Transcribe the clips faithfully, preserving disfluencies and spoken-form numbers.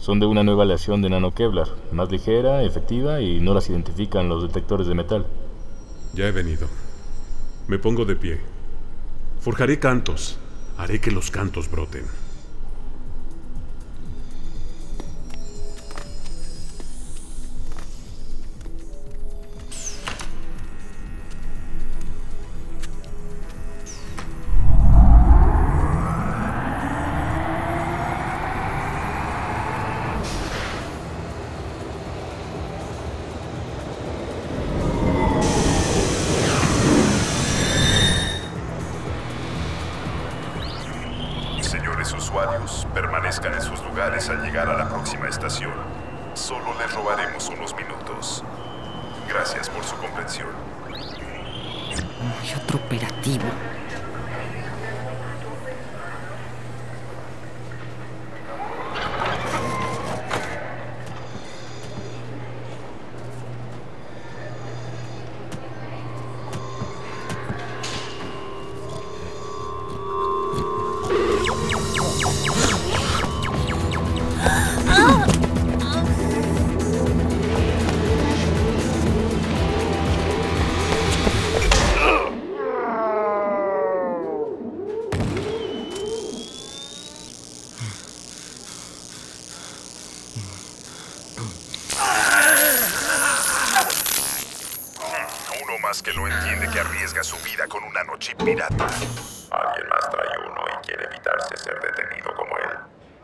Son de una nueva aleación de nanokevlar, más ligera, efectiva y no las identifican los detectores de metal. Ya he venido. Me pongo de pie. Forjaré cantos. Haré que los cantos broten. Señores usuarios, permanezcan en sus lugares al llegar a la próxima estación. Solo les robaremos unos minutos. Gracias por su comprensión. Hay otro operativo. Uno más que no entiende que arriesga su vida con un nanochip pirata. Alguien más trae uno y quiere evitarse ser detenido como él.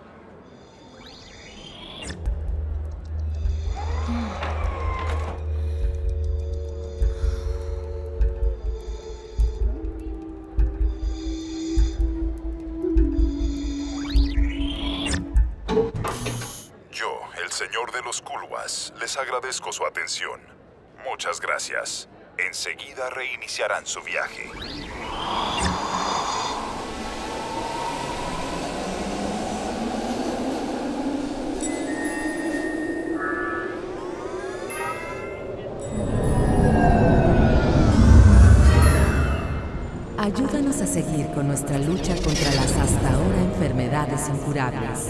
Yo, el señor de los Kulwas, les agradezco su atención. Muchas gracias. Enseguida reiniciarán su viaje. Ayúdanos a seguir con nuestra lucha contra las hasta ahora enfermedades incurables.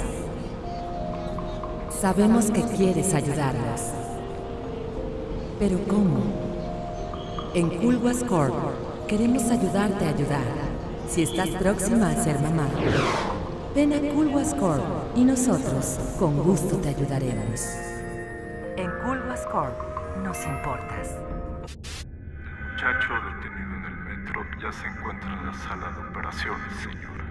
Sabemos que quieres ayudarnos. ¿Pero cómo? En Kulwas Corp queremos ayudarte a ayudar. Si estás próxima a ser mamá, ven a Kulwas Corp y nosotros con gusto te ayudaremos. En Kulwas Corp nos importas. El muchacho detenido en el metro ya se encuentra en la sala de operaciones, señora.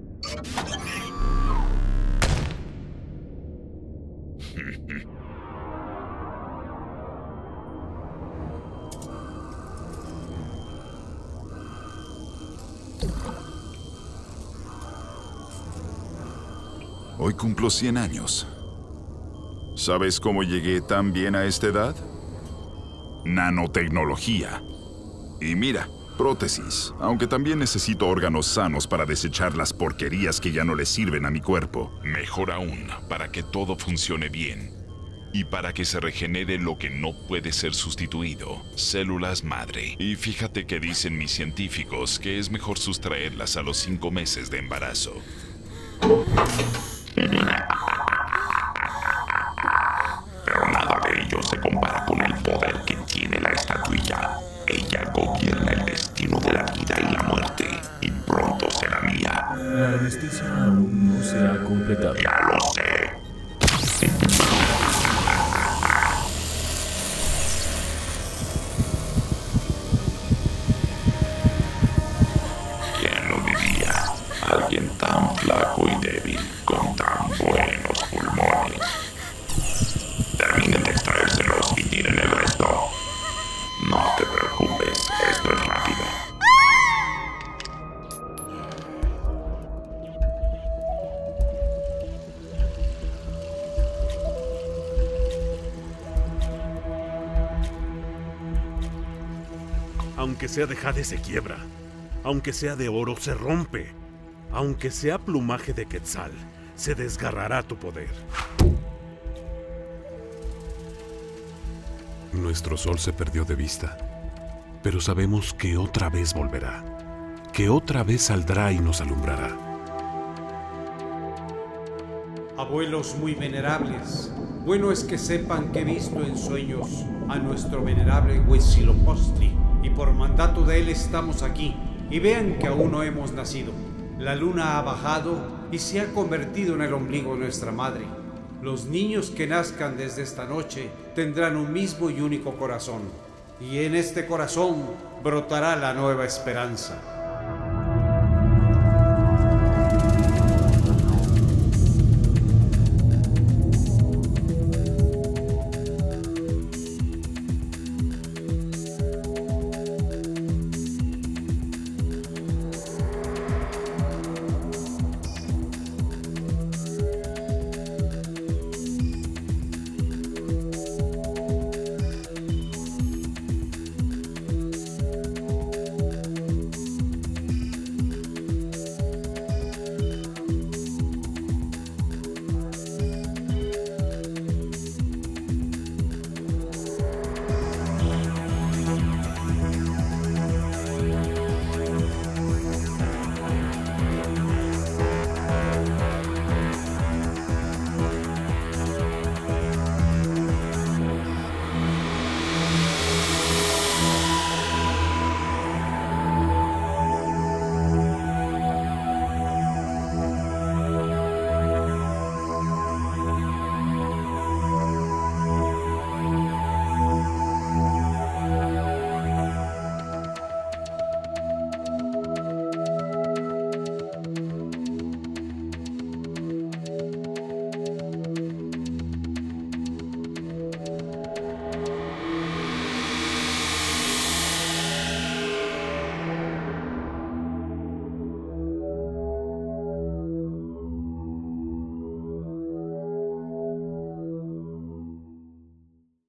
Hoy cumplo cien años. ¿Sabes cómo llegué tan bien a esta edad? Nanotecnología. Y mira, prótesis, aunque también necesito órganos sanos para desechar las porquerías que ya no le sirven a mi cuerpo. Mejor aún, para que todo funcione bien. Y para que se regenere lo que no puede ser sustituido, células madre. Y fíjate que dicen mis científicos que es mejor sustraerlas a los cinco meses de embarazo. Pero nada de ello se compara con el poder que tiene la estatuilla. Ella gobierna el destino de la vida y la muerte, y pronto será mía. La anestesia aún no se ha completado. Ya lo sé. ¿Quién lo diría? Alguien tan flaco y débil, con tan buenos pulmones. Terminen de extraérselos y tiren el resto. No te preocupes, esto es rápido. Aunque sea de jade se quiebra. Aunque sea de oro se rompe. Aunque sea plumaje de quetzal, se desgarrará tu poder. Nuestro sol se perdió de vista, pero sabemos que otra vez volverá, que otra vez saldrá y nos alumbrará. Abuelos muy venerables, bueno es que sepan que he visto en sueños a nuestro venerable Huitzilopochtli, y por mandato de él estamos aquí, y vean que aún no hemos nacido. La luna ha bajado y se ha convertido en el ombligo de nuestra madre. Los niños que nazcan desde esta noche tendrán un mismo y único corazón, y en este corazón brotará la nueva esperanza.